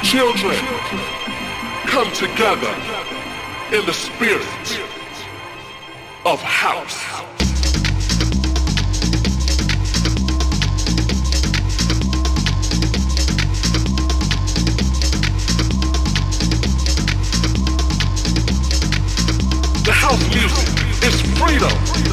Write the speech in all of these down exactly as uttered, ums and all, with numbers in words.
Children, come together in the spirit of house. The house music is freedom.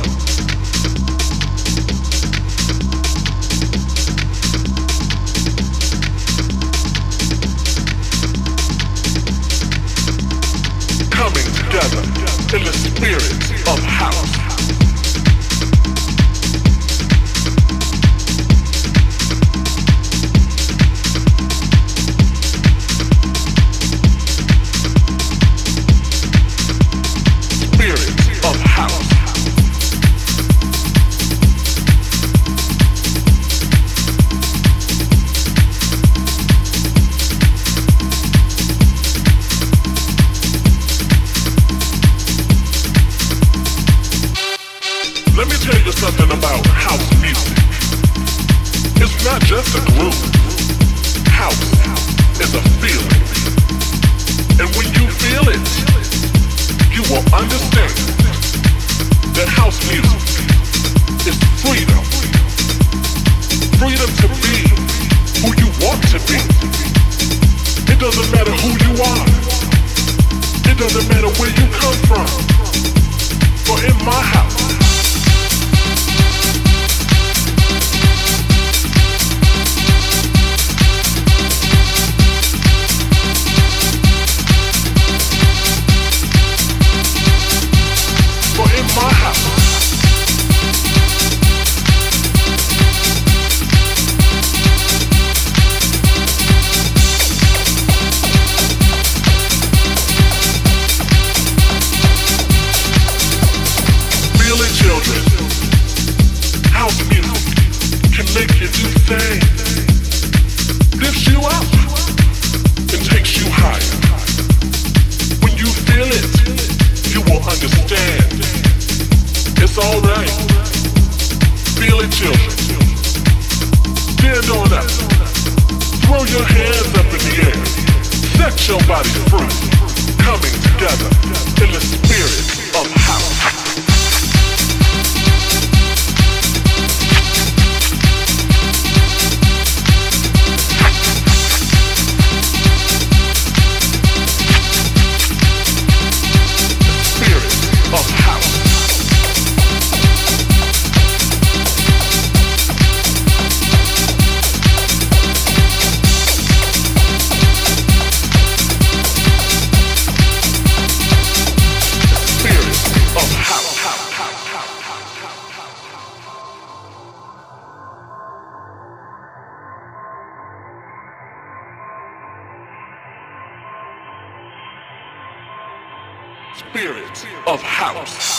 Coming together in the spirit of house. Let me tell you something about house music. It's not just a groove. House is a feeling. And when you feel it, you will understand that house music is freedom. Freedom to be who you want to be. It doesn't matter who you are. It doesn't matter where you come from. For in my house, my house. Feel it, children. House music can make you do things. Lifts you up and takes you higher. When you feel it, you will understand. It's alright. Feel it, children. Stand on up. Throw your hands up in the air. Set your body free. Coming together in the spirit of house. Spirit of house.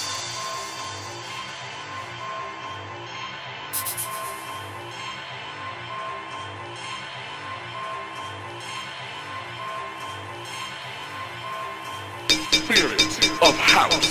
Spirit of house.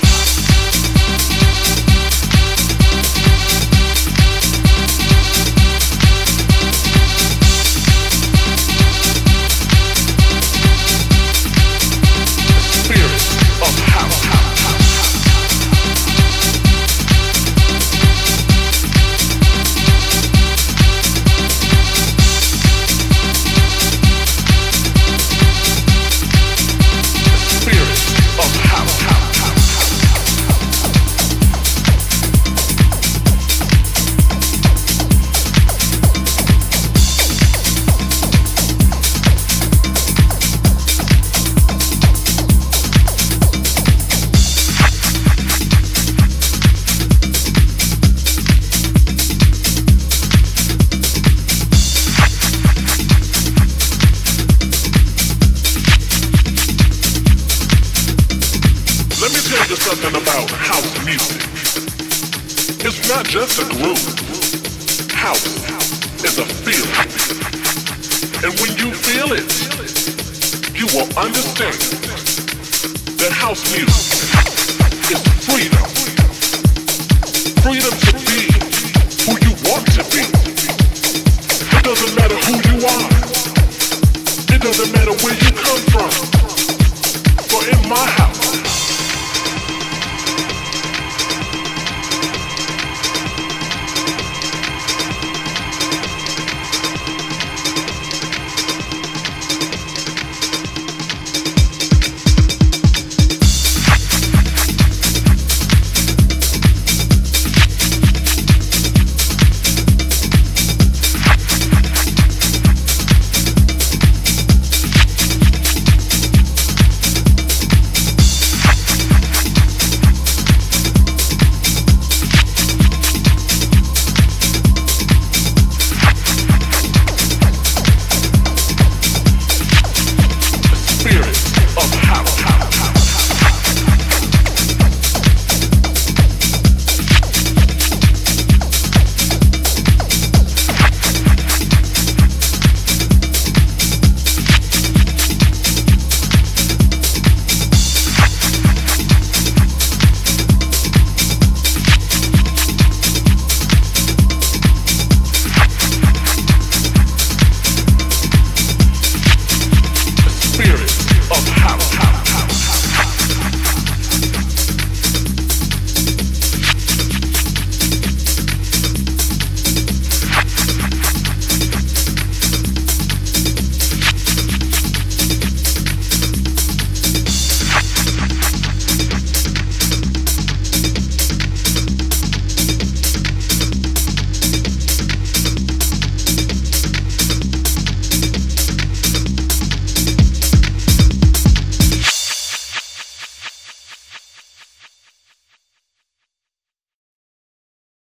Something about house music. It's not just a groove. House is a feeling. And when you feel it, you will understand that house music is freedom. Freedom to be who you want to be. It doesn't matter who you are. It doesn't doesn't matter where you come from. For in my house,